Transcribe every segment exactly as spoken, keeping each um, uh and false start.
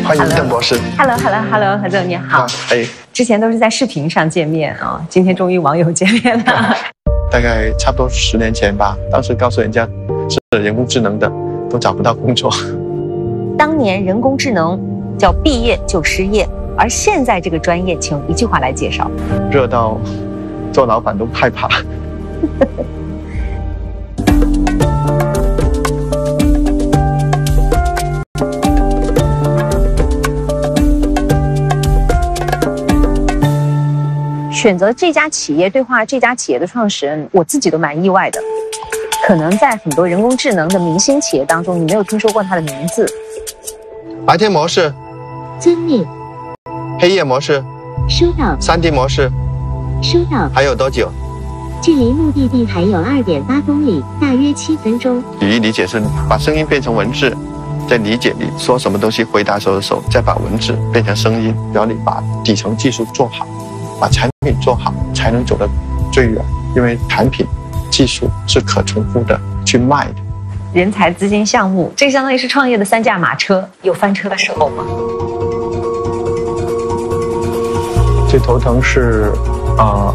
欢迎邓博士。 Hello，Hello，Hello， 何总你好。啊、 哎， 之前都是在视频上见面啊、哦，今天终于网友见面了。 大概差不多十年前吧，当时告诉人家是人工智能的，都找不到工作。 当年人工智能叫毕业就失业，而现在这个专业，请用一句话来介绍： 热到做老板都害怕。 选择这家企业对话这家企业的创始人，我自己都蛮意外的。可能在很多人工智能的明星企业当中，你没有听说过他的名字。 白天模式， 遵命。 黑夜模式， 收到。 三 D 模式， 收到。 还有多久？ 距离目的地还有二点八公里，大约七分钟。 语义理解是把声音变成文字，在理解你说什么东西，回答什么的时候，再把文字变成声音，只要你把底层技术做好，把产品做好，才能走得最远。因为产品技术是可重复的，去卖的。 人才、资金、项目，这相当于是创业的三驾马车，有翻车的时候吗？ 最头疼是啊、呃，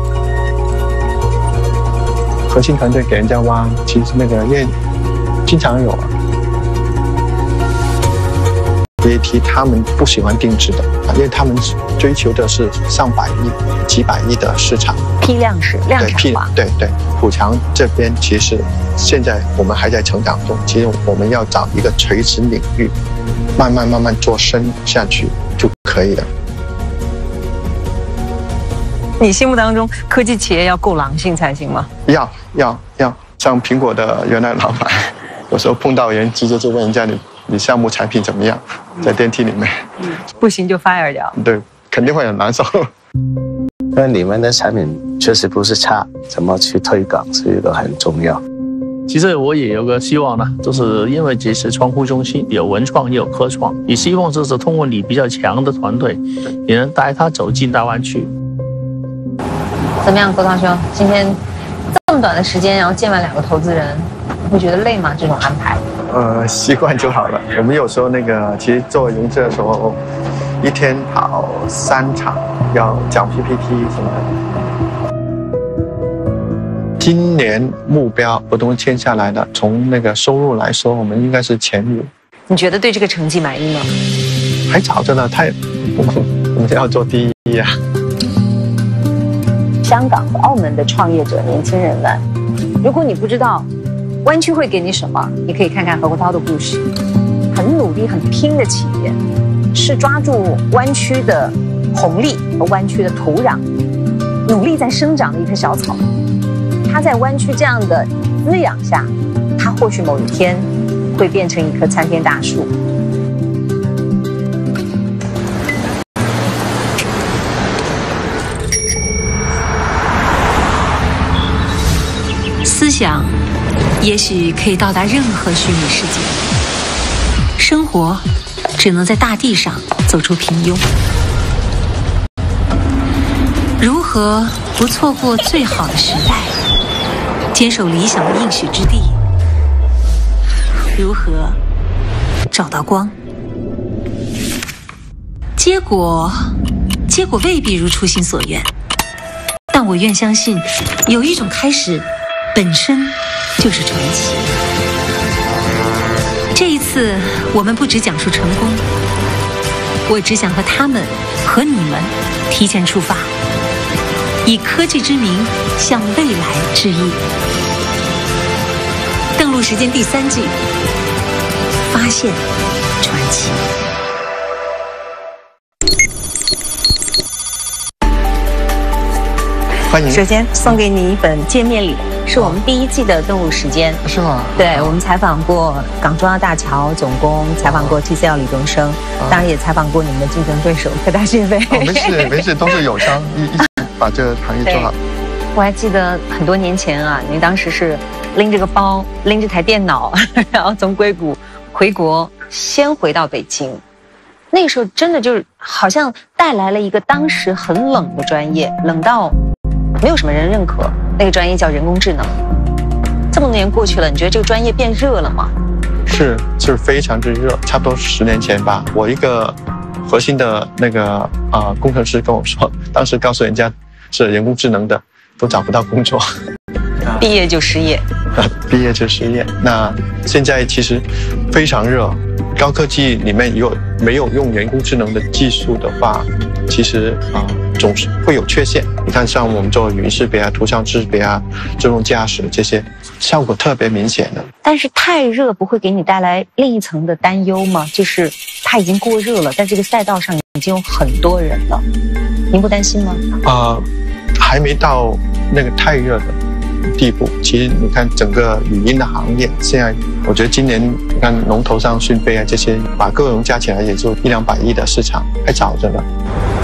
核心团队给人家挖，其实那个因为经常有啊。B A T 他们不喜欢定制的，因为他们追求的是上百亿、几百亿的市场， 批量式、量产化。 对对，普强这边其实现在我们还在成长中，其实我们要找一个垂直领域，慢慢慢慢做深下去就可以了。 你心目当中科技企业要够狼性才行吗？ 要要要，像苹果的原来老板，有时候碰到人直接就问人家你。你项目产品怎么样？在电梯里面， 嗯、不行就 fire 掉。 对，肯定会很难受。 因为你们的产品确实不是差，怎么去推广是一个很重要。 其实我也有个希望呢，就是因为这是创湖中心有文创也有科创，也希望就是通过你比较强的团队，也能带他走进大湾区。 怎么样，郭涛兄？今天这么短的时间，然后见完两个投资人，会觉得累吗？这种安排？ 呃，习惯就好了。我们有时候那个，其实做融资的时候，一天跑三场，要讲 P P T 什么的。今年目标我都签下来的，从那个收入来说，我们应该是前五。 你觉得对这个成绩满意吗？ 还早着呢，太，我们我们要做第一啊。 香港和澳门的创业者、年轻人们，如果你不知道湾区会给你什么，你可以看看何国涛的故事。很努力、很拼的企业，是抓住湾区的红利和湾区的土壤，努力在生长的一棵小草。它在湾区这样的滋养下，它或许某一天会变成一棵参天大树。 思想也许可以到达任何虚拟世界，生活只能在大地上走出平庸。如何不错过最好的时代，坚守理想的应许之地？如何找到光？结果，结果未必如初心所愿，但我愿相信，有一种开始本身就是传奇。这一次，我们不只讲述成功，我只想和他们和你们提前出发，以科技之名向未来致意。登陆时间第三季，发现传奇。 欢迎。 首先送给你一本见面礼，是我们第一季的登陆时间。 是吗？ 对，我们采访过港中央大桥总工，采访过 T C L 李东生，当然也采访过你们的竞争对手科大讯飞。 哦，没事没事，都是友商，一一起把这个行业做好。 我还记得很多年前啊，您当时是拎着个包，拎着台电脑，然后从硅谷回国，先回到北京。那个时候真的就是好像带来了一个当时很冷的专业，冷到没有什么人认可。那个专业叫人工智能。这么多年过去了，你觉得这个专业变热了吗？ 是，是非常之热。差不多十年前吧，我一个核心的那个啊、呃、工程师跟我说，当时告诉人家是人工智能的，都找不到工作， 毕业就失业。 毕业就失业。那现在其实非常热，高科技里面有没有用人工智能的技术的话，其实啊、呃、总是会有缺陷。你看，像我们做语音识别啊、图像识别啊、自动驾驶这些，效果特别明显的。 但是太热不会给你带来另一层的担忧吗？就是它已经过热了，在这个赛道上已经有很多人了，您不担心吗？ 啊、呃，还没到那个太热的地步。其实你看整个语音的行业，现在我觉得今年你看龙头上讯飞啊这些，把各种加起来也就一两百亿的市场，还早着呢。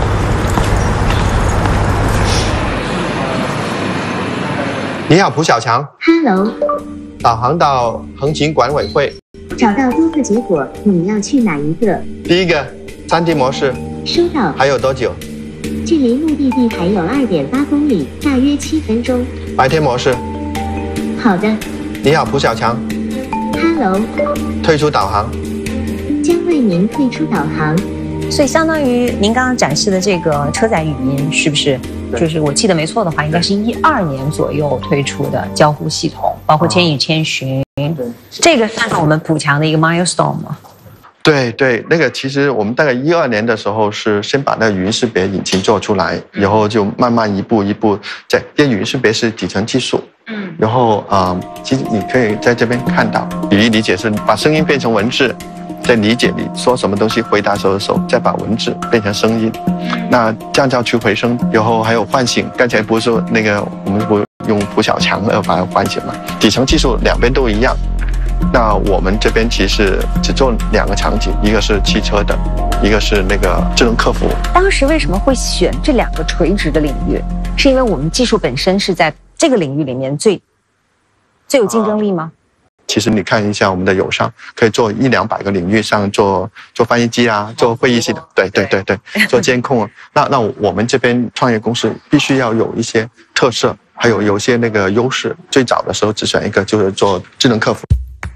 你好，蒲小强。 Hello， 导航到横琴管委会。 找到多个结果，你要去哪一个？ 第一个 三 D 模式。 收到。 还有多久？ 距离目的地还有二点八公里，大约七分钟。 白天模式。 好的。 你好，蒲小强。 Hello。 退出导航。 将为您退出导航。 所以相当于您刚刚展示的这个车载语音，是不是？就是我记得没错的话，应该是一二年左右推出的交互系统，包括千与千寻。对，这个算是我们补强的一个 milestone 吗？ 对对，那个其实我们大概一二年的时候是先把那个语音识别引擎做出来，然后就慢慢一步一步在，因为语音识别是底层技术，嗯，然后啊、呃，其实你可以在这边看到，比喻理解是把声音变成文字，在理解你说什么东西，回答时候的时候，再把文字变成声音，那降噪去回声，然后还有唤醒。刚才不是说那个我们不用蒲小强来把它唤醒嘛？底层技术两边都一样。那我们这边其实只做两个场景，一个是汽车的，一个是那个智能客服。 当时为什么会选这两个垂直的领域？是因为我们技术本身是在这个领域里面最最有竞争力吗？ 其实你看一下我们的友商，可以做一两百个领域上做做翻译机啊，做会议系统，对对对对，做监控。那那我们这边创业公司必须要有一些特色，还有有些那个优势。最早的时候只选一个，就是做智能客服。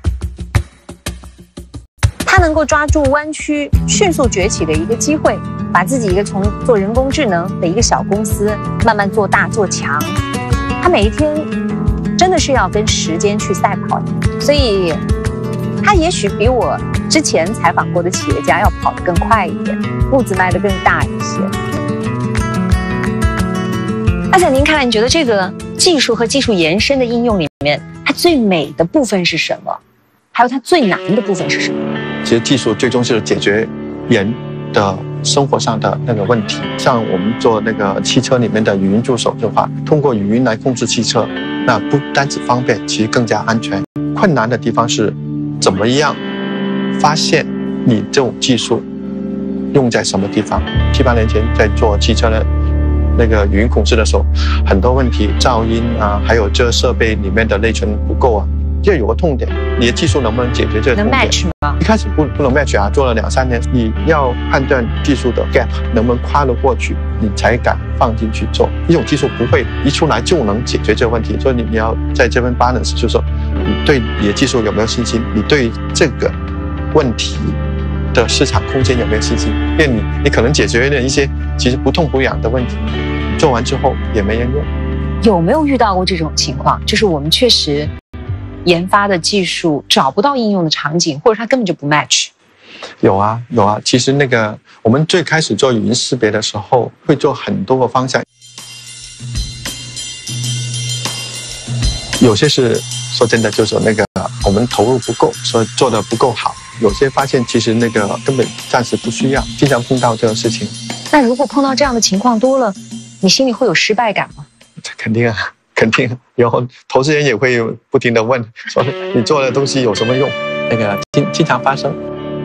它能够抓住湾区迅速崛起的一个机会，把自己一个从做人工智能的一个小公司慢慢做大做强。它每一天真的是要跟时间去赛跑的，所以它也许比我之前采访过的企业家要跑得更快一点，步子迈得更大一些。而且您看来，你觉得这个技术和技术延伸的应用里面，它最美的部分是什么？还有它最难的部分是什么？ 其实技术最终是解决人的生活上的那个问题。像我们做那个汽车里面的语音助手的话，通过语音来控制汽车，那不单只方便，其实更加安全。困难的地方是怎么样发现你这种技术用在什么地方。七八年前在做汽车的那个语音控制的时候，很多问题，噪音啊，还有这设备里面的内存不够啊，这有个痛点，你的技术能不能解决这个痛点？ 能 match 吗？ 一开始不不能 match 啊，做了两三年，你要判断技术的 gap 能不能跨得过去，你才敢放进去做。一种技术不会一出来就能解决这个问题，所以你你要在这边 balance， 就是说你对你的技术有没有信心，你对这个问题的市场空间有没有信心？因为你你可能解决了一些其实不痛不痒的问题，做完之后也没人用。 有没有遇到过这种情况？就是我们确实研发的技术找不到应用的场景，或者它根本就不 match。 有啊有啊，其实那个我们最开始做语音识别的时候，会做很多个方向，有些是说真的，就是那个我们投入不够，所以做的不够好。有些发现其实那个根本暂时不需要，经常碰到这个事情。 那如果碰到这样的情况多了，你心里会有失败感吗？ 肯定啊。肯定，然后投资人也会不停地问，说你做的东西有什么用？那个经经常发生。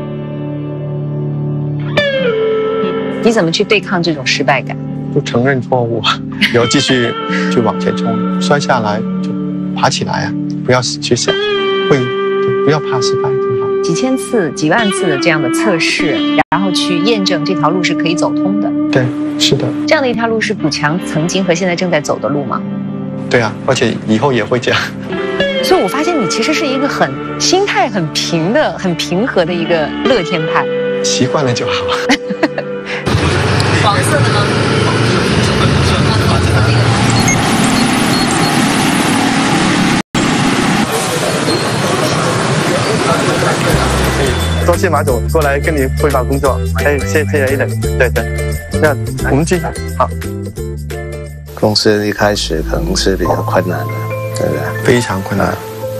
你怎么去对抗这种失败感？ 就承认错误，然后继续去往前冲，摔下来就爬起来啊！不要去想，会不要怕失败，挺好。 几千次、几万次的这样的测试，然后去验证这条路是可以走通的。 对，是的。 这样的一条路是补强曾经和现在正在走的路吗？ 对啊，而且以后也会这样。 所以我发现你其实是一个很心态很平的、很平和的一个乐天派。 习惯了就好。 黄色的吗？ 多谢马总过来跟你汇报工作。哎，谢谢 A 人。对对，那我们继续。好。 公司一开始可能是比较困难的，对不对？ 非常困难。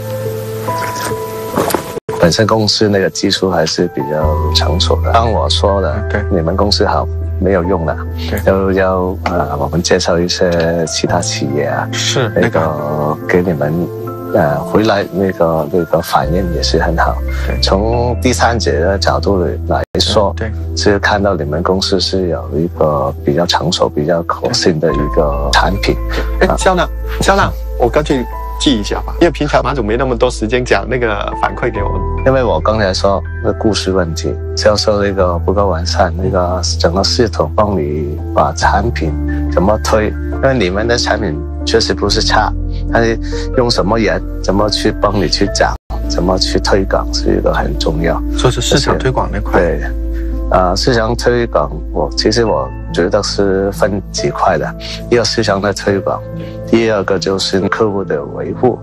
本身公司那个技术还是比较成熟的。当我说的， 对， 你们公司好没有用的， 对， 要要呃，我们介绍一些其他企业啊， 是那个给你们。呃，回来那个那个反应也是很好。从第三者的角度来说， 对， 是看到你们公司是有一个比较成熟、比较可信的一个产品。 哎，肖亮，肖亮，我干脆记一下吧，因为平常马总没那么多时间讲那个反馈给我。 因为我刚才说那故事问题，销售那个不够完善，那个整个系统帮你把产品怎么推，因为你们的产品确实不是差。但是用什么人，怎么去帮你去讲，怎么去推广是一个很重要。 说是市场推广那块。 对，呃，市场推广我其实我觉得是分几块的，一个市场的推广，第二个就是客户的维护。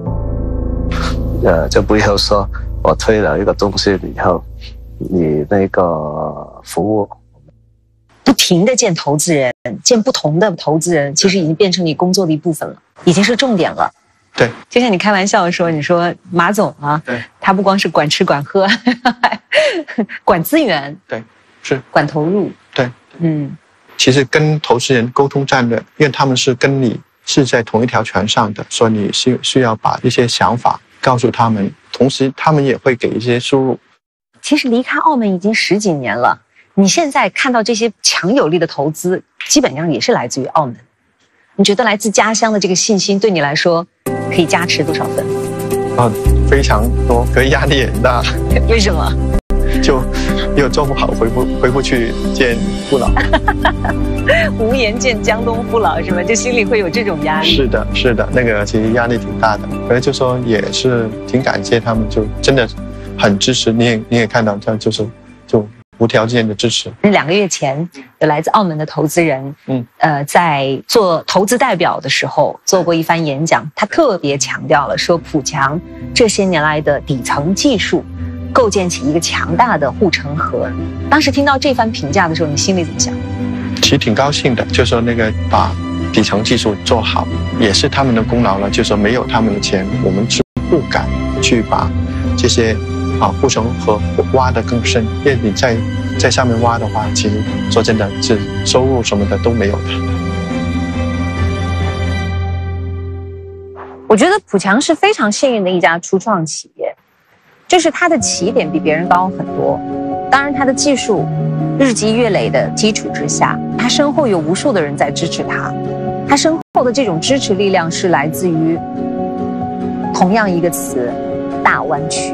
呃，就不要说我推了一个东西以后，你那个服务。 不停地见投资人，见不同的投资人，其实已经变成你工作的一部分了，已经是重点了。 对， 就像你开玩笑的说，你说马总啊，对，他不光是管吃管喝，管资源， 对，是管投入， 对， 嗯， 其实跟投资人沟通战略，因为他们是跟你是在同一条船上的，所以你需需要把一些想法告诉他们，同时他们也会给一些输入。 其实离开澳门已经十几年了。你现在看到这些强有力的投资，基本上也是来自于澳门。你觉得来自家乡的这个信心，对你来说可以加持多少分？ 啊，非常多，可是压力也很大。 为什么？ 就又做不好，回不回不去见父老。 无颜见江东父老是吗？就心里会有这种压力。 是的，是的，那个其实压力挺大的。可是就说也是挺感谢他们，就真的很支持。你也你也看到，这样就是就。无条件的支持。 两个月前，有来自澳门的投资人，嗯，呃，在做投资代表的时候做过一番演讲，他特别强调了说，普强这些年来的底层技术，构建起一个强大的护城河。当时听到这番评价的时候，你心里怎么想？ 其实挺高兴的，就说那个把底层技术做好，也是他们的功劳了。就说没有他们的钱，我们是不敢去把这些。啊，护城河挖得更深，因为你在在上面挖的话，其实说真的是收入什么的都没有的。 我觉得普强是非常幸运的一家初创企业，就是它的起点比别人高很多。当然，它的技术日积月累的基础之下，它身后有无数的人在支持它。它身后的这种支持力量是来自于同样一个词：大湾区。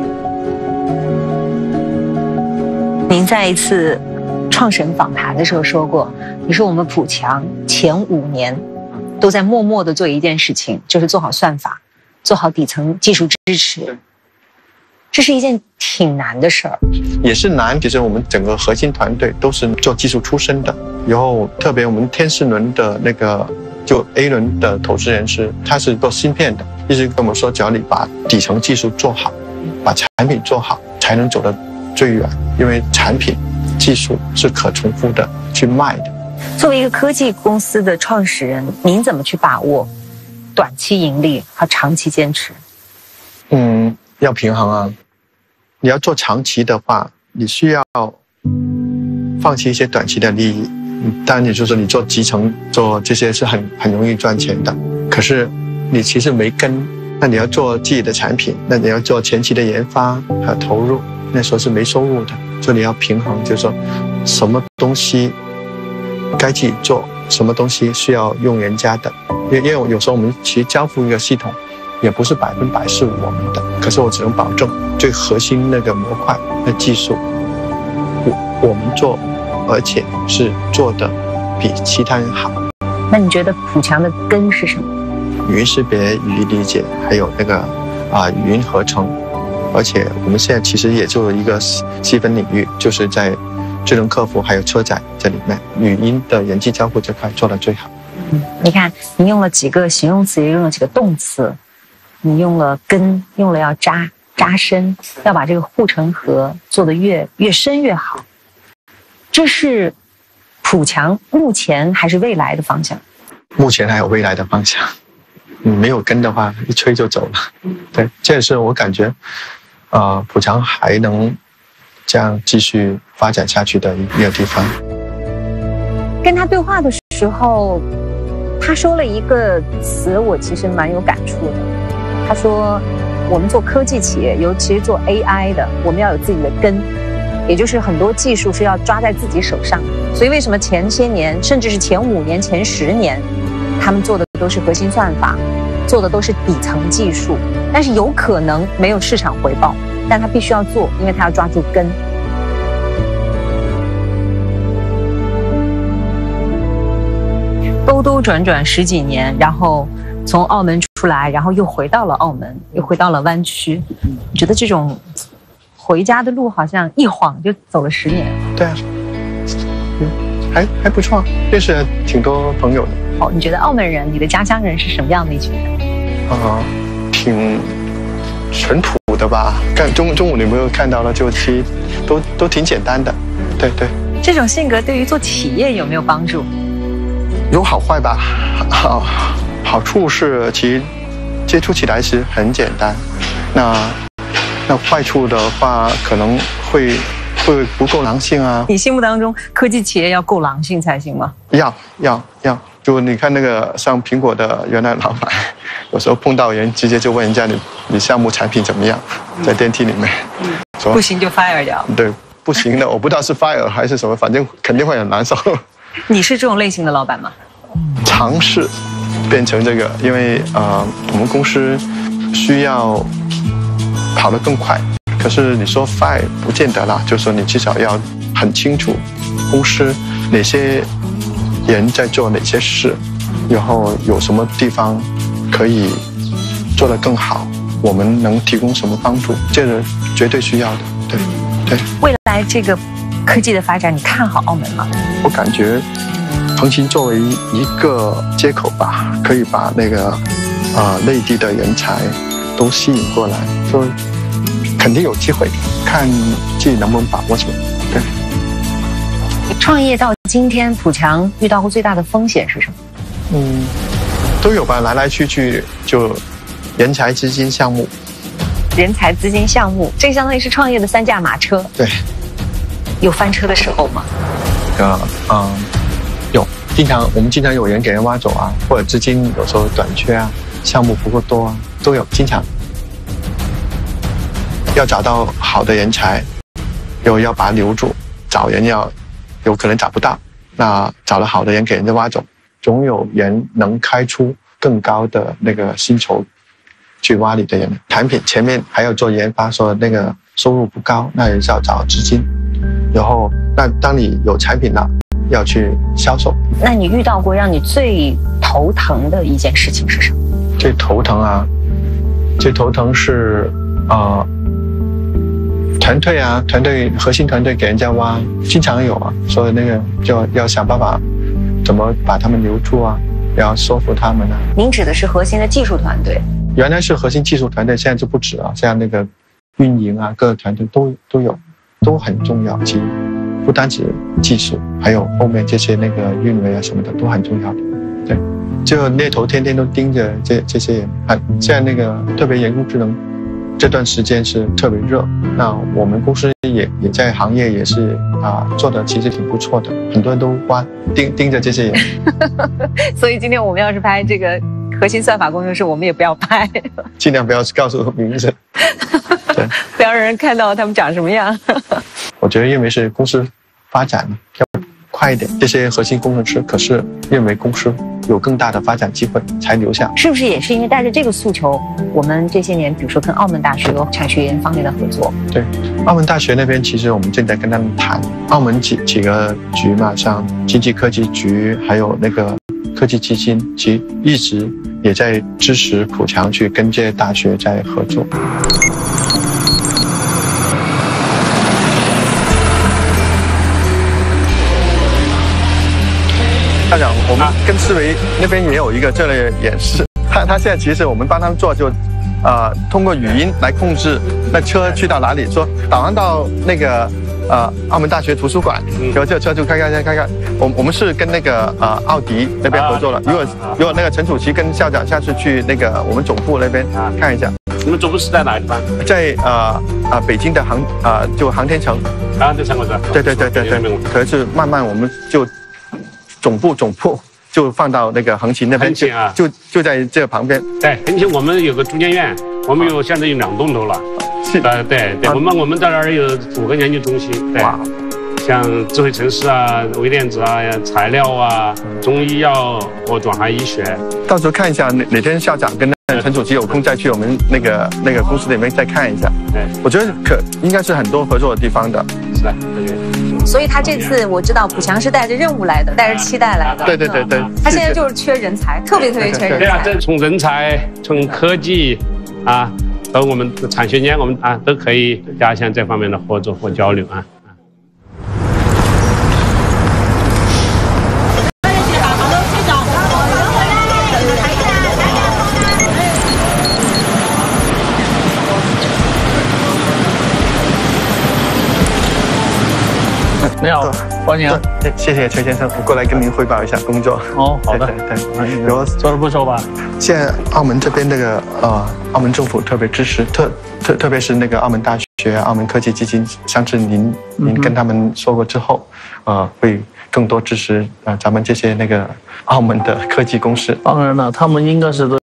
您在一次创始人访谈的时候说过，你说我们普强前五年都在默默地做一件事情，就是做好算法，做好底层技术支持。这是一件挺难的事儿， 也是难。其实我们整个核心团队都是做技术出身的，然后特别我们天使轮的那个就 A 轮的投资人是，他是做芯片的，一直跟我们说，只要你把底层技术做好，把产品做好，才能走得最远。因为产品技术是可重复的去卖的。 作为一个科技公司的创始人，您怎么去把握短期盈利和长期坚持？ 嗯，要平衡啊。你要做长期的话，你需要放弃一些短期的利益。当然，也就是说你做集成做这些是很很容易赚钱的，可是你其实没根，那你要做自己的产品，那你要做前期的研发和投入，那时候是没收入的。所以你要平衡，就是说什么东西该自己做，什么东西需要用人家的。因为因为有时候我们其实交付一个系统，也不是百分百是我们的，可是我只能保证最核心那个模块的技术，我我们做，而且是做的比其他人好。 那你觉得普强的根是什么？ 语音识别、语义理解，还有那个啊、呃、语音合成， 而且我们现在其实也做了一个细分领域，就是在智能客服还有车载这里面，语音的人机交互这块做得最好。 嗯，你看，你用了几个形容词，也用了几个动词，你用了跟，用了要扎扎深，要把这个护城河做得越越深越好。这是普强目前还是未来的方向？ 目前还有未来的方向。你没有跟的话，一吹就走了。对，这也是我感觉，呃，普强还能这样继续发展下去的一个地方。 跟他对话的时候，他说了一个词，我其实蛮有感触的。他说，我们做科技企业，尤其是做 A I 的，我们要有自己的根，也就是很多技术是要抓在自己手上。所以为什么前些年，甚至是前五年、前十年，他们做的都是核心算法，做的都是底层技术，但是有可能没有市场回报，但他必须要做，因为他要抓住根。兜兜转转十几年，然后从澳门出来，然后又回到了澳门，又回到了湾区。我觉得这种回家的路好像一晃就走了十年。 对啊，嗯，还还不错，认识了挺多朋友的。 哦，你觉得澳门人，你的家乡人是什么样的一群人？ 啊、呃，挺淳朴的吧？看中中午你没有看到了，就其实都都挺简单的。对对。 这种性格对于做企业有没有帮助？ 有好坏吧。好，好处是其实接触起来是很简单。那那坏处的话，可能会会不够狼性啊。 你心目当中科技企业要够狼性才行吗？要要要。就你看那个像苹果的原来老板，有时候碰到人直接就问人家你你项目产品怎么样，在电梯里面，说不行就 fire 掉。 对，不行的，我不知道是 fire 还是什么，反正肯定会很难受。 你是这种类型的老板吗？ 尝试变成这个，因为呃我们公司需要跑得更快，可是你说 fire 不见得啦，就是说你至少要很清楚公司哪些人在做哪些事，然后有什么地方可以做得更好，我们能提供什么帮助，这是绝对需要的。对对。 未来这个科技的发展，你看好澳门吗？ 我感觉腾讯作为一个接口吧，可以把那个啊内地的人才都吸引过来，所以肯定有机会，看自己能不能把握住。对。 创业到今天，普强遇到过最大的风险是什么？ 嗯，都有吧，来来去去就人才、资金、项目。 人才、资金、项目，这相当于是创业的三驾马车。 对。 有翻车的时候吗？ 呃嗯，有，经常我们经常有人给人挖走啊，或者资金有时候短缺啊，项目不够多啊，都有，经常。要找到好的人才，又要把他留住，找人要。有可能找不到，那找了好的人给人家挖走，总有人能开出更高的那个薪酬去挖你的人。产品前面还要做研发，说那个收入不高，那也是要找资金。然后，那当你有产品了，要去销售。 那你遇到过让你最头疼的一件事情是什么？ 最头疼啊，最头疼是啊。呃团队啊，团队核心团队给人家挖，经常有啊，所以那个就要想办法，怎么把他们留住啊，要说服他们啊。 您指的是核心的技术团队？ 原来是核心技术团队，现在就不止啊，像那个运营啊，各个团队都都有，都很重要。其实不单止技术，还有后面这些那个运维啊什么的都很重要的。对，就猎头天天都盯着这这些人啊，现在那个特别人工智能。这段时间是特别热，那我们公司也也在行业也是啊做的其实挺不错的，很多人都挖盯盯着这些人。 所以今天我们要是拍这个核心算法工程师，我们也不要拍， 尽量不要告诉名字，对， 不要让人看到他们长什么样。 我觉得因为是公司发展要快一点，这些核心工程师可是认为公司有更大的发展机会才留下， 是不是也是因为带着这个诉求，我们这些年比如说跟澳门大学有产学研方面的合作？ 对，澳门大学那边其实我们正在跟他们谈，澳门几几个局嘛，像经济科技局还有那个科技基金，其实一直也在支持普强去跟这些大学在合作。 我们跟思维那边也有一个这类演示，他他现在其实我们帮他们做就，呃，通过语音来控制那车去到哪里，说导航到那个呃澳门大学图书馆，然后这车就开开开开开。我我们是跟那个呃奥迪那边合作了，如果如果那个陈主席跟校长下次去那个我们总部那边看一下。 你们总部是在哪个地方？ 在呃呃北京的航呃就航天城。 航天城我知道。 对对对对对。可是慢慢我们就总部总部就放到那个横琴那边，就啊，就就在这旁边。 对，横琴我们有个中研院，我们有现在有两栋楼了。是。呃对对，我们我们在那儿有五个研究中心。对。像智慧城市啊、微电子啊、材料啊、中医药和转化医学。 到时候看一下哪哪天校长跟陈主席有空再去我们那个那个公司里面再看一下。对，我觉得可应该是很多合作的地方的。 是的，对。 所以他这次我知道普强是带着任务来的，带着期待来的。 对对对对。 他现在就是缺人才，特别特别缺人才。 对啊，这从人才、从科技啊，和我们产学研，我们啊都可以加强这方面的合作和交流啊。 你好，欢迎。 谢谢崔先生，我过来跟您汇报一下工作。 哦，好的， 对对，然后做得不错吧？ 现在澳门这边那个呃，澳门政府特别支持，特特特别是那个澳门大学、澳门科技基金，上次您您跟他们说过之后，呃，会更多支持呃咱们这些那个澳门的科技公司。 当然了，他们应该是都。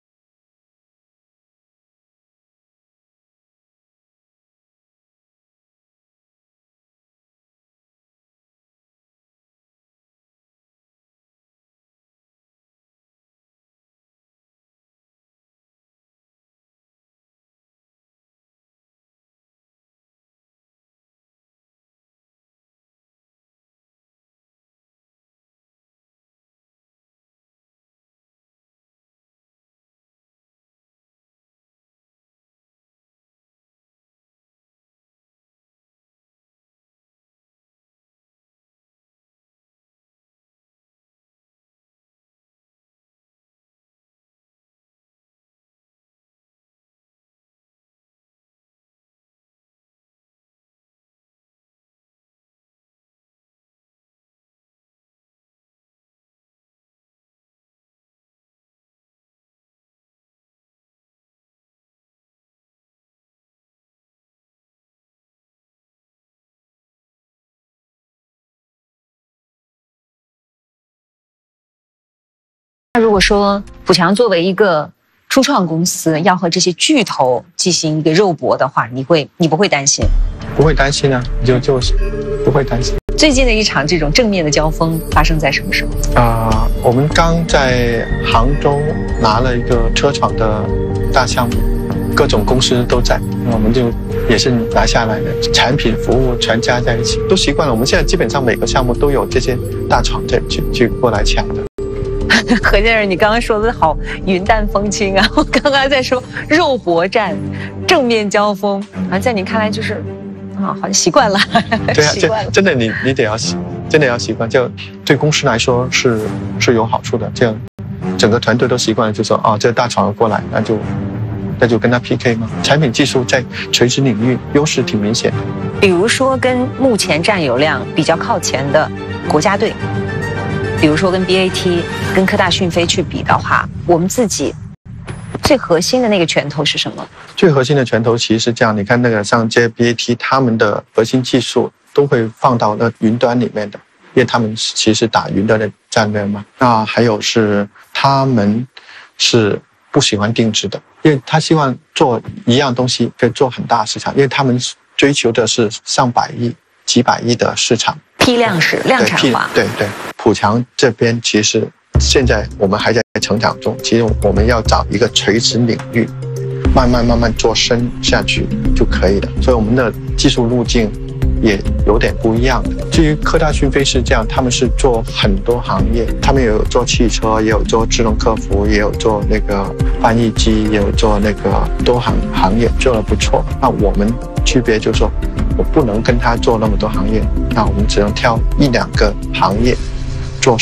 那如果说普强作为一个初创公司要和这些巨头进行一个肉搏的话，你会你不会担心？ 不会担心啊，就就是不会担心。 最近的一场这种正面的交锋发生在什么时候？ 啊、呃，我们刚在杭州拿了一个车厂的大项目，各种公司都在，我们就也是拿下来的，产品服务全加在一起，都习惯了。我们现在基本上每个项目都有这些大厂在去去过来抢的。 何先生，你刚刚说的好云淡风轻啊！我刚刚在说肉搏战、正面交锋，啊，在您看来就是啊，好像习惯了。 对啊，习惯了。真的你你得要习，真的要习惯，就对公司来说是是有好处的。这样整个团队都习惯了，就说啊，这个大厂过来，那就那就跟他 P K 嘛。产品技术在垂直领域优势挺明显的。 比如说跟目前占有量比较靠前的国家队。比如说跟 B A T、跟科大讯飞去比的话，我们自己最核心的那个拳头是什么？ 最核心的拳头其实是这样，你看那个像这些 B A T， 他们的核心技术都会放到那云端里面的，因为他们其实打云端的战略嘛。那还有是他们是不喜欢定制的，因为他希望做一样东西可以做很大市场，因为他们追求的是上百亿、几百亿的市场。 批量式、量产化。 对 对, 对，普强这边其实现在我们还在成长中，其实我们要找一个垂直领域，慢慢慢慢做深下去就可以了。所以我们的技术路径也有点不一样的。至于科大讯飞是这样，他们是做很多行业，他们也有做汽车，也有做智能客服，也有做那个翻译机，也有做那个多行行业，做得不错。那我们区别就是说，我不能跟他做那么多行业，那我们只能挑一两个行业做深，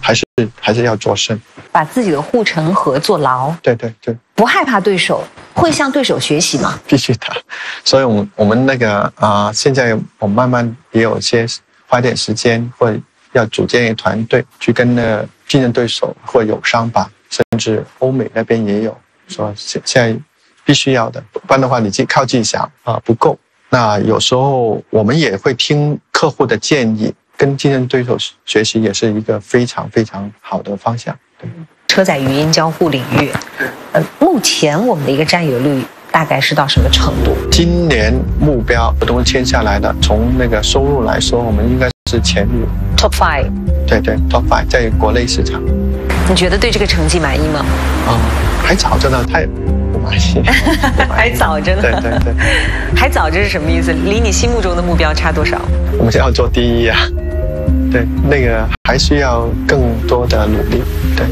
还是还是要做胜， 把自己的护城河做牢。 对对对， 不害怕对手，会向对手学习吗？ 必须的。所以我们我们那个啊、呃，现在我慢慢也有些花点时间，或者要组建一个团队，去跟那竞争对手或友商吧，甚至欧美那边也有说现现在必须要的，不然的话你自己靠自己想啊、呃、不够。那有时候我们也会听客户的建议，跟竞争对手学习也是一个非常非常好的方向。对， 车载语音交互领域，呃，目前我们的一个占有率大概是到什么程度？ 今年目标合同签下来的，从那个收入来说，我们应该是前五 ，Top Five。 对对 ，Top Five 在国内市场。 你觉得对这个成绩满意吗？ 啊、嗯，还早着呢，太不满意。 还早着呢。 对对对。 还早着是什么意思？离你心目中的目标差多少？ 我们要做第一啊。对，那个还需要更多的努力。对。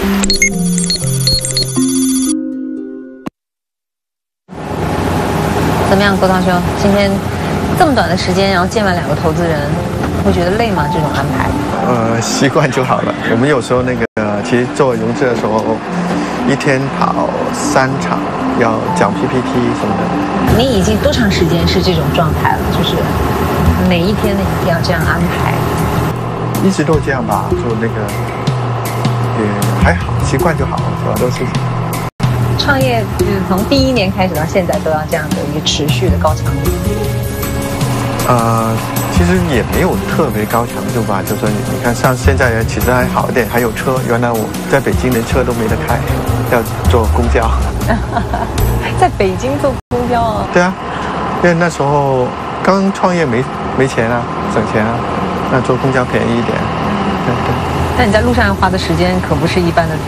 怎么样，郭涛兄？今天这么短的时间，然后见完两个投资人，会觉得累吗？这种安排？ 呃，习惯就好了。我们有时候那个，其实做融资的时候，一天跑三场，要讲 P P T 什么的。 你已经多长时间是这种状态了？就是每一天的一定要这样安排。 一直都这样吧，就那个也还好，习惯就好，主要都是。 创业就是从第一年开始到现在都要这样的一个持续的高强度。 呃，其实也没有特别高强度吧，就说你你看，像现在其实还好一点，还有车。原来我在北京连车都没得开，要坐公交。 在北京坐公交啊？ 对啊，因为那时候刚创业没没钱啊，省钱啊，那坐公交便宜一点。对对。 但你在路上花的时间可不是一般的。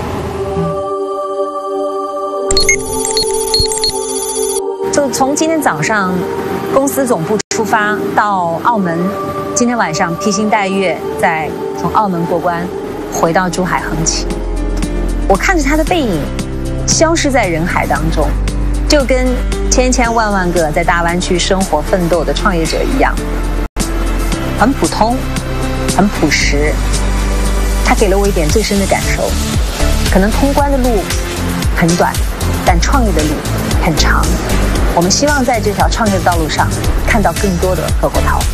就从今天早上公司总部出发到澳门，今天晚上披星戴月再从澳门过关，回到珠海恒起。我看着他的背影消失在人海当中，就跟千千万万个在大湾区生活奋斗的创业者一样，很普通，很朴实。他给了我一点最深的感受，可能通关的路很短，但创业的路很长。我们希望在这条创业的道路上看到更多的何国涛。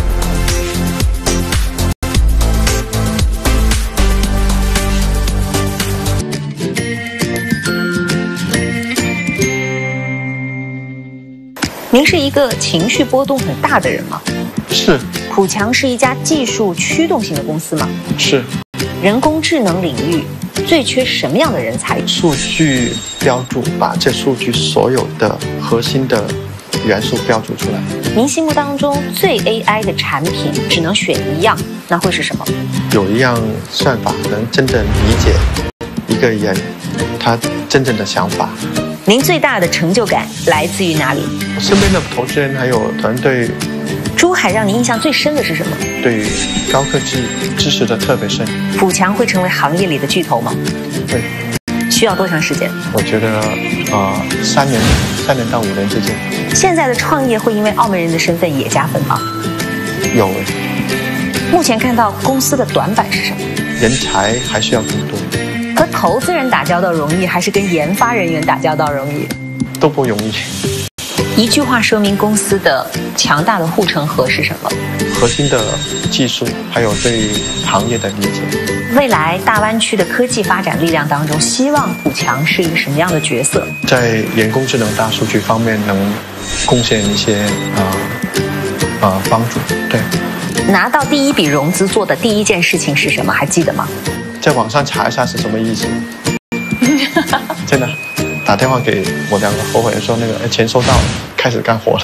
您是一个情绪波动很大的人吗？ 是。 普强是一家技术驱动型的公司吗？ 是。 人工智能领域最缺什么样的人才？ 数据标注，把这数据所有的核心的元素标注出来。 您心目当中最 A I 的产品只能选一样，那会是什么？ 有一样算法能真正理解一个人他真正的想法。 您最大的成就感来自于哪里？ 身边的投资人还有团队。 珠海让您印象最深的是什么？ 对高科技支持的特别深。 普强会成为行业里的巨头吗？ 对。 需要多长时间？ 我觉得啊、呃，三年，三年到五年之间。 现在的创业会因为澳门人的身份也加分吗？ 有诶。 目前看到公司的短板是什么？ 人才还需要更多。 和投资人打交道容易，还是跟研发人员打交道容易？ 都不容易。 一句话说明公司的强大的护城河是什么？ 核心的技术，还有对行业的理解。 未来大湾区的科技发展力量当中，希望普强是一个什么样的角色？ 在人工智能、大数据方面能贡献一些啊啊、呃呃、帮助。对。 拿到第一笔融资做的第一件事情是什么？还记得吗？ 在网上查一下是什么意思。真的。打电话给我两个合伙人说，那个钱收到了，开始干活了。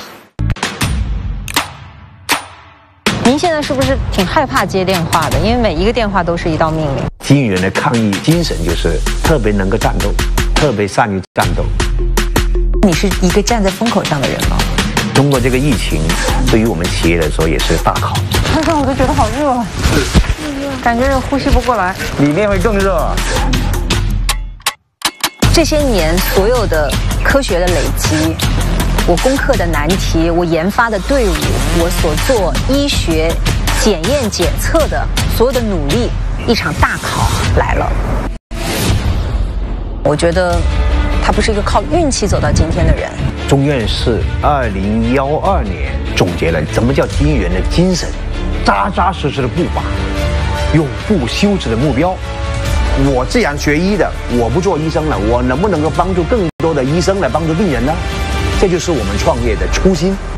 您现在是不是挺害怕接电话的？因为每一个电话都是一道命令。 经营人的抗疫精神就是特别能够战斗，特别善于战斗。 你是一个站在风口上的人吗？ 通过这个疫情，对于我们企业来说也是大考。 看看我都觉得好热，感觉呼吸不过来。 里面会更热。 这些年所有的科学的累积，我攻克的难题，我研发的队伍，我所做医学检验检测的所有的努力， 一场大考来了。我觉得他不是一个靠运气走到今天的人。 中院士二零幺二年总结了什么叫经营人的精神：扎扎实实的步伐，永不休止的目标。我既然学医的，我不做医生了，我能不能够帮助更多的医生来帮助病人呢？这就是我们创业的初心。